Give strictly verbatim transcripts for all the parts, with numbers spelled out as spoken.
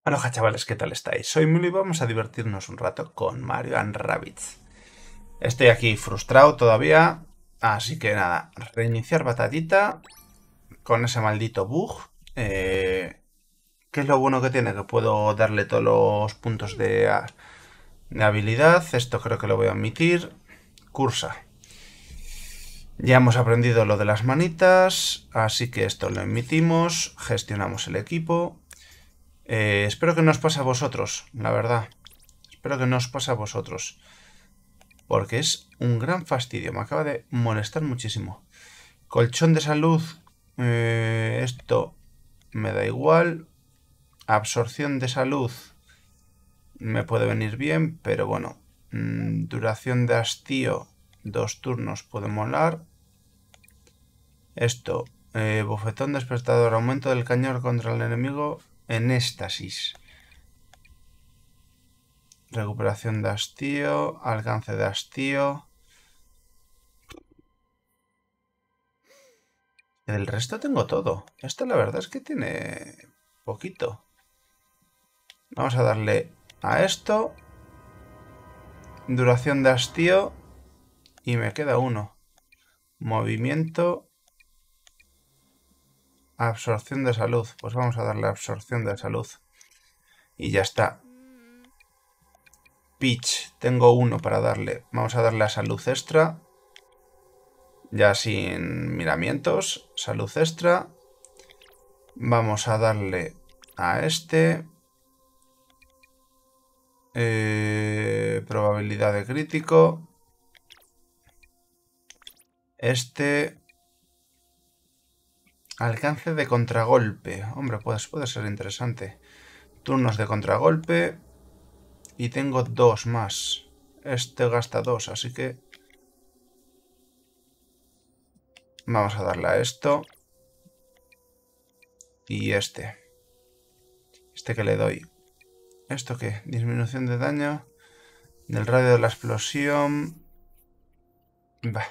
Aloha chavales, ¿qué tal estáis? Soy Milo y vamos a divertirnos un rato con Mario and Rabbids. Estoy aquí frustrado todavía, así que nada, reiniciar batallita con ese maldito bug. Eh, ¿Qué es lo bueno que tiene? Que puedo darle todos los puntos de, de habilidad. Esto creo que lo voy a omitir. Cursa. Ya hemos aprendido lo de las manitas, así que esto lo emitimos, gestionamos el equipo. Eh, espero que no os pase a vosotros, la verdad. Espero que no os pase a vosotros. Porque es un gran fastidio. Me acaba de molestar muchísimo. Colchón de salud. Eh, esto me da igual. Absorción de salud. Me puede venir bien, pero bueno. Mmm, duración de hastío. Dos turnos puede molar. Esto. Eh, bofetón despertador. Aumento del cañón contra el enemigo en éxtasis. Recuperación de hastío. Alcance de hastío. Del resto tengo todo. Esto la verdad es que tiene poquito. Vamos a darle a esto. Duración de hastío. Y me queda uno. Movimiento. Absorción de salud. Pues vamos a darle absorción de salud. Y ya está. Peach. Tengo uno para darle. Vamos a darle a salud extra. Ya sin miramientos. Salud extra. Vamos a darle a este. Eh, probabilidad de crítico. Este. Alcance de contragolpe. Hombre, pues puede ser interesante. Turnos de contragolpe. Y tengo dos más. Este gasta dos, así que... Vamos a darle a esto. Y este. Este que le doy. ¿Esto qué? Disminución de daño. Del radio de la explosión. Bah.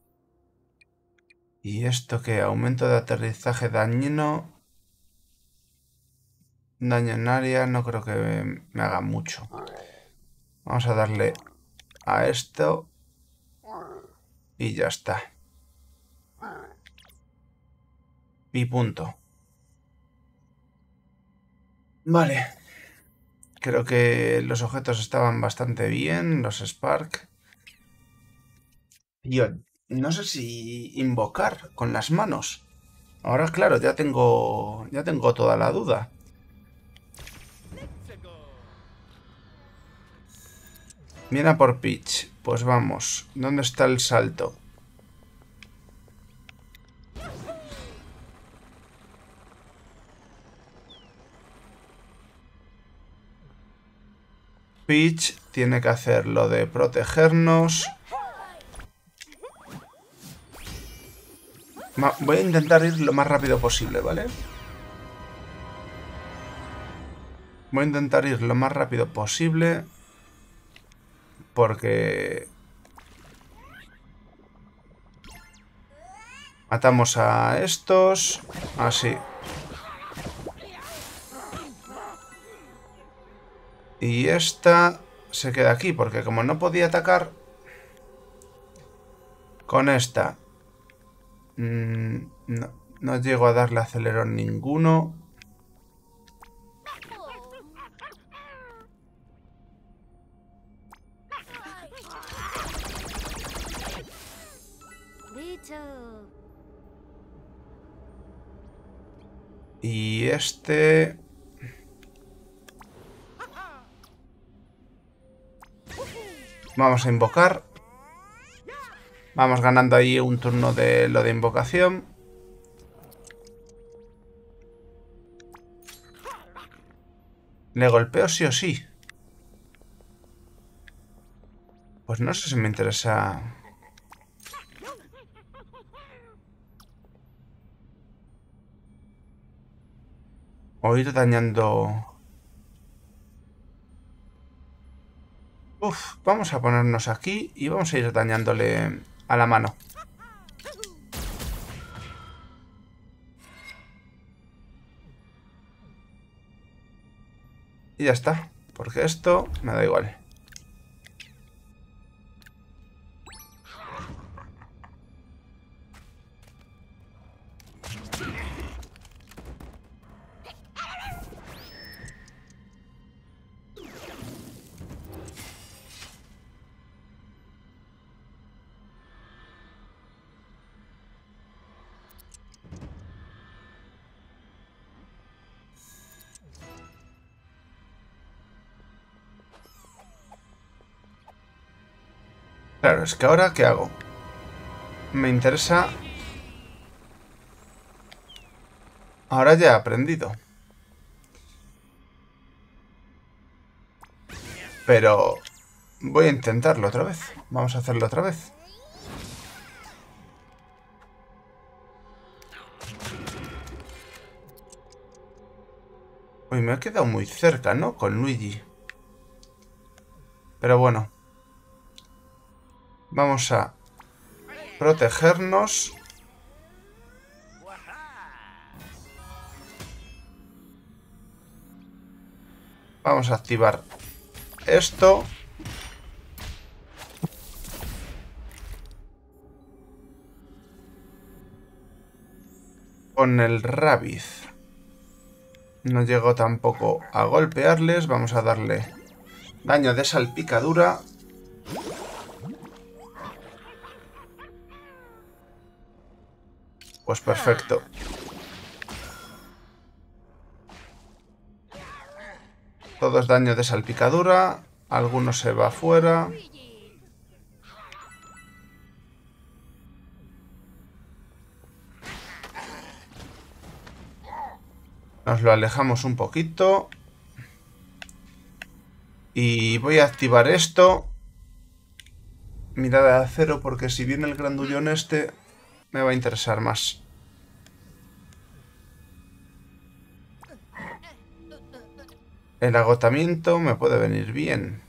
¿Y esto qué? Aumento de aterrizaje dañino. Daño en área. No creo que me haga mucho. Vamos a darle a esto. Y ya está. Y punto. Vale. Creo que los objetos estaban bastante bien. Los Spark. Yo no sé si invocar con las manos. Ahora, claro, ya tengo. Ya tengo toda la duda. Viene a por Peach. Pues vamos. ¿Dónde está el salto? Peach tiene que hacer lo de protegernos. Voy a intentar ir lo más rápido posible, ¿vale? Voy a intentar ir lo más rápido posible. Porque... Matamos a estos. Así. Y esta se queda aquí, porque como no podía atacar con esta, mmm, no, no llego a darle acelerón ninguno. Y este... Vamos a invocar. Vamos ganando ahí un turno de lo de invocación. ¿Le golpeo sí o sí? Pues no sé si me interesa... O ir dañando... Uf, vamos a ponernos aquí y vamos a ir dañándole a la mano. Y ya está. Porque esto me da igual. Claro, es que ahora, ¿qué hago? Me interesa... Ahora ya he aprendido. Pero... voy a intentarlo otra vez. Vamos a hacerlo otra vez. Uy, me ha quedado muy cerca, ¿no? Con Luigi. Pero bueno. Vamos a protegernos. Vamos a activar esto. Con el Rabbids. No llego tampoco a golpearles. Vamos a darle daño de salpicadura. Pues perfecto. Todo es daño de salpicadura. Alguno se va afuera. Nos lo alejamos un poquito. Y voy a activar esto. Mirada de acero, porque si viene el grandullón este, me va a interesar más. El agotamiento me puede venir bien.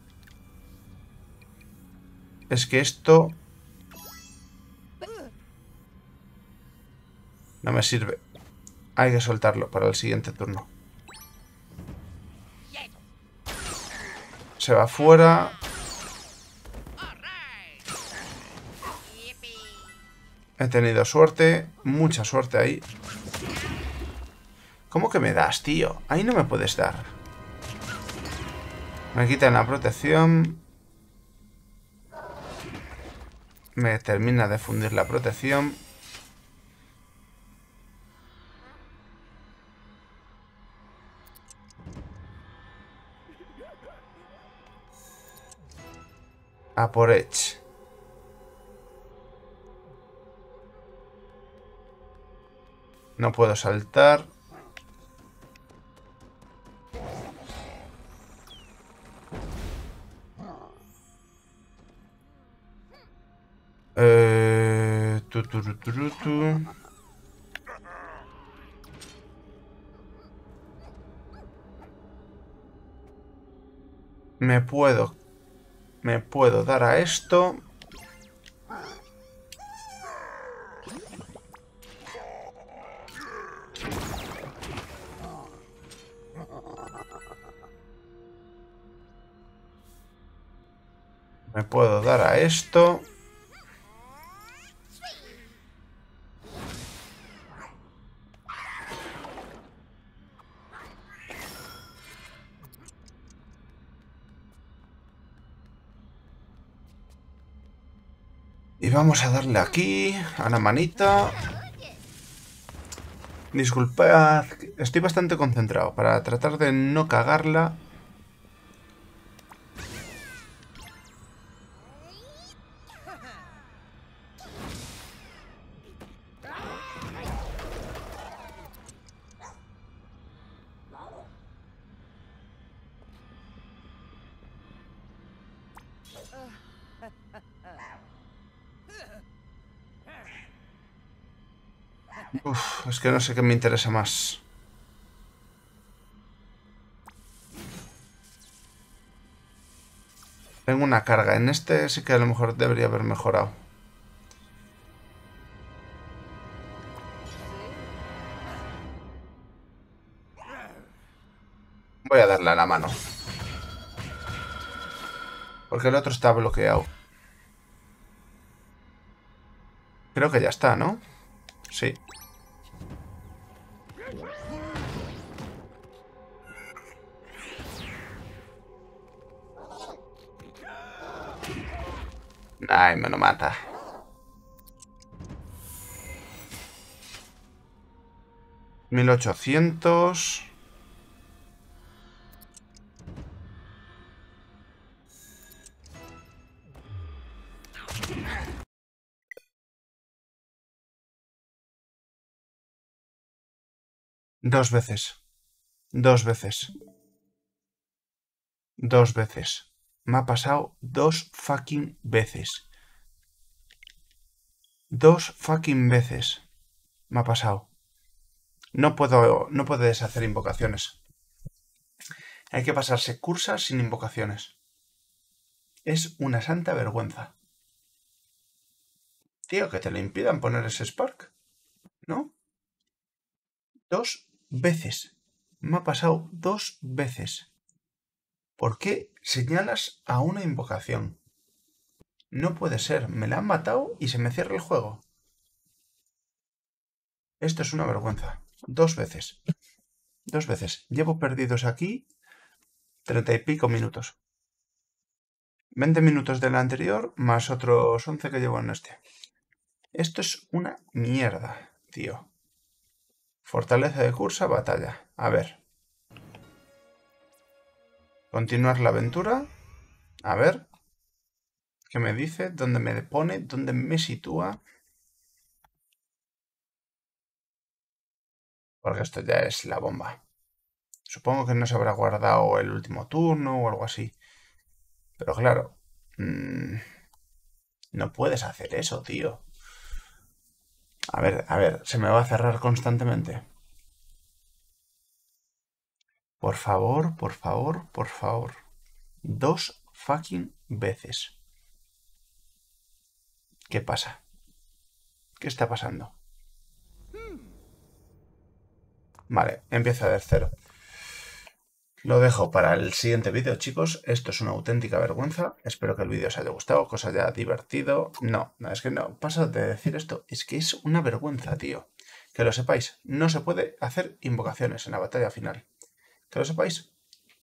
Es que esto... no me sirve. Hay que soltarlo para el siguiente turno. Se va fuera. He tenido suerte. Mucha suerte ahí. ¿Cómo que me das, tío? Ahí no me puedes dar. Me quitan la protección. Me termina de fundir la protección. A por Edge. No puedo saltar. Eh, tu, tu, tu, tu, tu. Me puedo... Me puedo dar a esto. Me puedo dar a esto. Y vamos a darle aquí, a la manita. Disculpad, estoy bastante concentrado para tratar de no cagarla. Uf, es que no sé qué me interesa más. Tengo una carga. En este sí que a lo mejor debería haber mejorado. Voy a darle a la mano. Porque el otro está bloqueado. Creo que ya está, ¿no? Sí. Ay, me lo mata. mil ochocientos. Dos veces. Dos veces. Dos veces. Me ha pasado dos fucking veces. Dos fucking veces. Me ha pasado. No puedo, no puedes hacer invocaciones. Hay que pasarse cursas sin invocaciones. Es una santa vergüenza. Tío, que te le impidan poner ese Spark. ¿No? Dos veces. Me ha pasado dos veces. ¿Por qué señalas a una invocación? No puede ser. Me la han matado y se me cierra el juego. Esto es una vergüenza. Dos veces. Dos veces. Llevo perdidos aquí treinta y pico minutos. veinte minutos del anterior más otros once que llevo en este. Esto es una mierda, tío. Fortaleza de cursa, batalla. A ver. Continuar la aventura. A ver. ¿Qué me dice? ¿Dónde me pone? ¿Dónde me sitúa? Porque esto ya es la bomba. Supongo que no se habrá guardado el último turno o algo así. Pero claro. Mmm, no puedes hacer eso, tío. A ver, a ver. Se me va a cerrar constantemente. Por favor, por favor, por favor. Dos fucking veces. ¿Qué pasa? ¿Qué está pasando? Vale, empieza de cero. Lo dejo para el siguiente vídeo, chicos. Esto es una auténtica vergüenza. Espero que el vídeo os haya gustado, que os haya divertido. No, no, es que no. Paso de decir esto. Es que es una vergüenza, tío. Que lo sepáis. No se puede hacer invocaciones en la batalla final. Que lo sepáis.